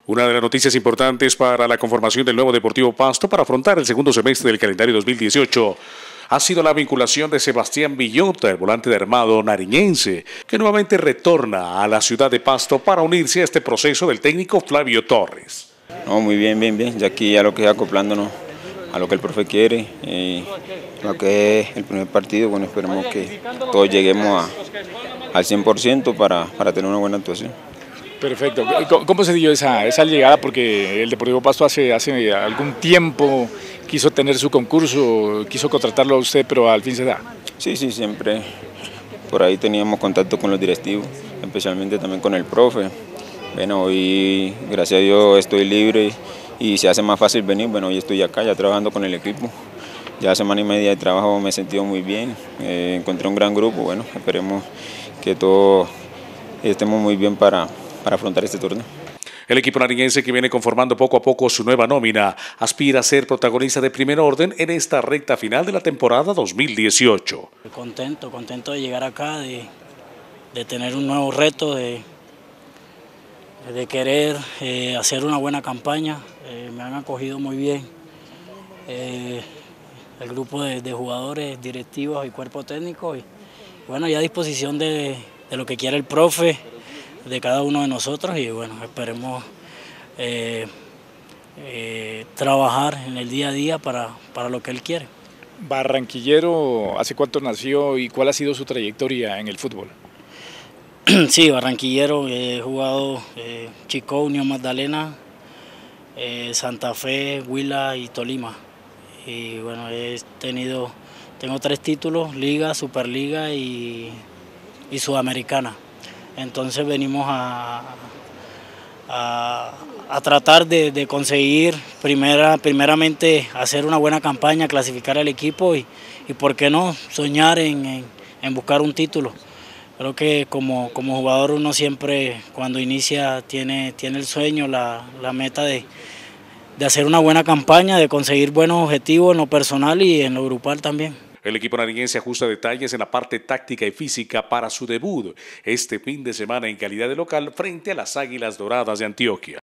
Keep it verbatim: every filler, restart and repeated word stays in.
Una de las noticias importantes para la conformación del nuevo Deportivo Pasto para afrontar el segundo semestre del calendario dos mil dieciocho ha sido la vinculación de Sebastián Villota, el volante de armado nariñense, que nuevamente retorna a la ciudad de Pasto para unirse a este proceso del técnico Flavio Torres. No, muy bien, bien, bien, ya aquí ya lo que es acoplándonos a lo que el profe quiere, y lo que es el primer partido. Bueno, esperemos que todos lleguemos a, al cien por ciento para, para tener una buena actuación. Perfecto. ¿Cómo se dio esa, esa llegada? Porque el Deportivo Pasto hace, hace algún tiempo quiso tener su concurso, quiso contratarlo a usted, pero al fin se da. Sí, sí, siempre por ahí teníamos contacto con los directivos, especialmente también con el profe. Bueno, hoy gracias a Dios estoy libre y se hace más fácil venir. Bueno, hoy estoy acá ya trabajando con el equipo. Ya semana y media de trabajo me he sentido muy bien, eh, encontré un gran grupo. Bueno, esperemos que todos estemos muy bien para, para afrontar este torneo. El equipo nariñense, que viene conformando poco a poco su nueva nómina, aspira a ser protagonista de primer orden en esta recta final de la temporada dos mil dieciocho. Contento, contento de llegar acá, de, de tener un nuevo reto, de, de querer eh, hacer una buena campaña. Eh, me han acogido muy bien eh, el grupo de, de jugadores, directivos y cuerpo técnico. Y bueno, ya a disposición de, de lo que quiera el profe, de cada uno de nosotros, y bueno, esperemos eh, eh, trabajar en el día a día para, para lo que él quiere. Barranquillero, ¿hace cuánto nació y cuál ha sido su trayectoria en el fútbol? Sí, barranquillero, he jugado eh, Chicó, Unión Magdalena, eh, Santa Fe, Huila y Tolima. Y bueno, he tenido, tengo tres títulos: Liga, Superliga y, y Sudamericana. Entonces venimos a, a, a tratar de, de conseguir primera, primeramente hacer una buena campaña, clasificar al equipo y, y por qué no, soñar en, en, en buscar un título. Creo que como, como jugador uno siempre cuando inicia tiene, tiene el sueño, la, la meta de, de hacer una buena campaña, de conseguir buenos objetivos en lo personal y en lo grupal también. El equipo nariñense ajusta detalles en la parte táctica y física para su debut este fin de semana en calidad de local frente a las Águilas Doradas de Antioquia.